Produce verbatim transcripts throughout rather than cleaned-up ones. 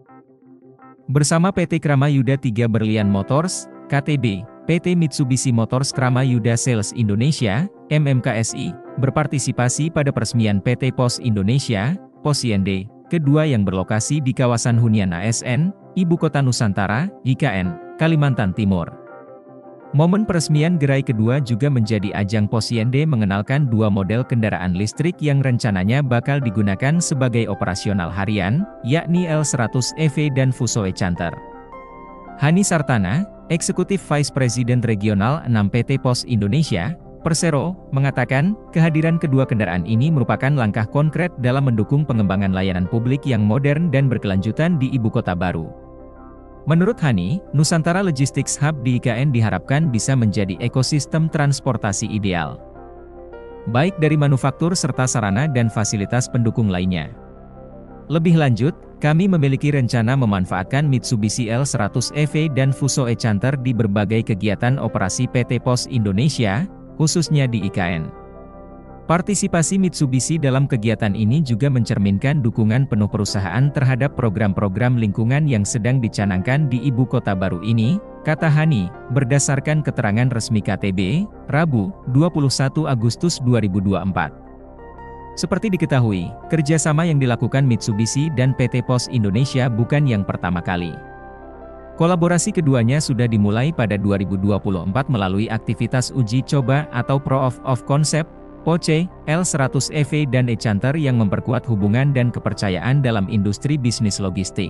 Bersama P T Kramayuda tiga Berlian Motors, K T B, P T Mitsubishi Motors Kramayuda Sales Indonesia, M M K S I, berpartisipasi pada peresmian P T Pos Indonesia, Posyendu, kedua yang berlokasi di kawasan hunian A S N, Ibu Kota Nusantara, I K N, Kalimantan Timur. Momen peresmian gerai kedua juga menjadi ajang Posyendu mengenalkan dua model kendaraan listrik yang rencananya bakal digunakan sebagai operasional harian, yakni L seratus E V dan Fuso e-Canter. Hani Sartana, Eksekutif Vice President Regional enam P T Pos Indonesia, Persero, mengatakan, kehadiran kedua kendaraan ini merupakan langkah konkret dalam mendukung pengembangan layanan publik yang modern dan berkelanjutan di ibu kota baru. Menurut Hani, Nusantara Logistics Hub di I K N diharapkan bisa menjadi ekosistem transportasi ideal, baik dari manufaktur serta sarana dan fasilitas pendukung lainnya. Lebih lanjut, kami memiliki rencana memanfaatkan Mitsubishi L seratus E V dan Fuso e-Canter di berbagai kegiatan operasi P T Pos Indonesia, khususnya di I K N. Partisipasi Mitsubishi dalam kegiatan ini juga mencerminkan dukungan penuh perusahaan terhadap program-program lingkungan yang sedang dicanangkan di ibu kota baru ini, kata Hani, berdasarkan keterangan resmi K T B, Rabu, dua puluh satu Agustus dua ribu dua puluh empat. Seperti diketahui, kerjasama yang dilakukan Mitsubishi dan P T Pos Indonesia bukan yang pertama kali. Kolaborasi keduanya sudah dimulai pada dua ribu dua puluh empat melalui aktivitas uji coba atau Proof of Concept, P O C, L seratus E V dan e-Canter yang memperkuat hubungan dan kepercayaan dalam industri bisnis logistik.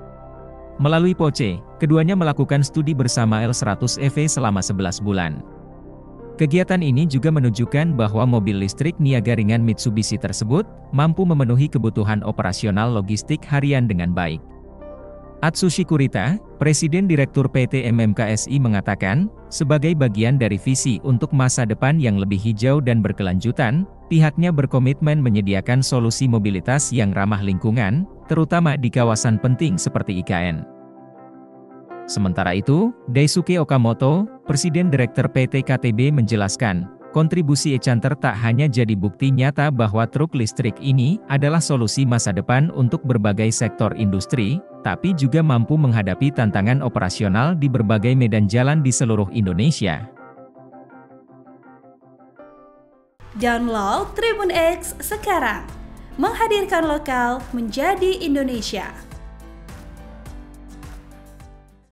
Melalui P O C, keduanya melakukan studi bersama L seratus E V selama sebelas bulan. Kegiatan ini juga menunjukkan bahwa mobil listrik niaga ringan Mitsubishi tersebut mampu memenuhi kebutuhan operasional logistik harian dengan baik. Atsushi Kurita, Presiden Direktur P T M M K S I mengatakan, sebagai bagian dari visi untuk masa depan yang lebih hijau dan berkelanjutan, pihaknya berkomitmen menyediakan solusi mobilitas yang ramah lingkungan, terutama di kawasan penting seperti I K N. Sementara itu, Daisuke Okamoto, Presiden Direktur P T K T B menjelaskan, kontribusi e-Canter tak hanya jadi bukti nyata bahwa truk listrik ini adalah solusi masa depan untuk berbagai sektor industri, tapi juga mampu menghadapi tantangan operasional di berbagai medan jalan di seluruh Indonesia. Download Tribun X sekarang, menghadirkan lokal menjadi Indonesia.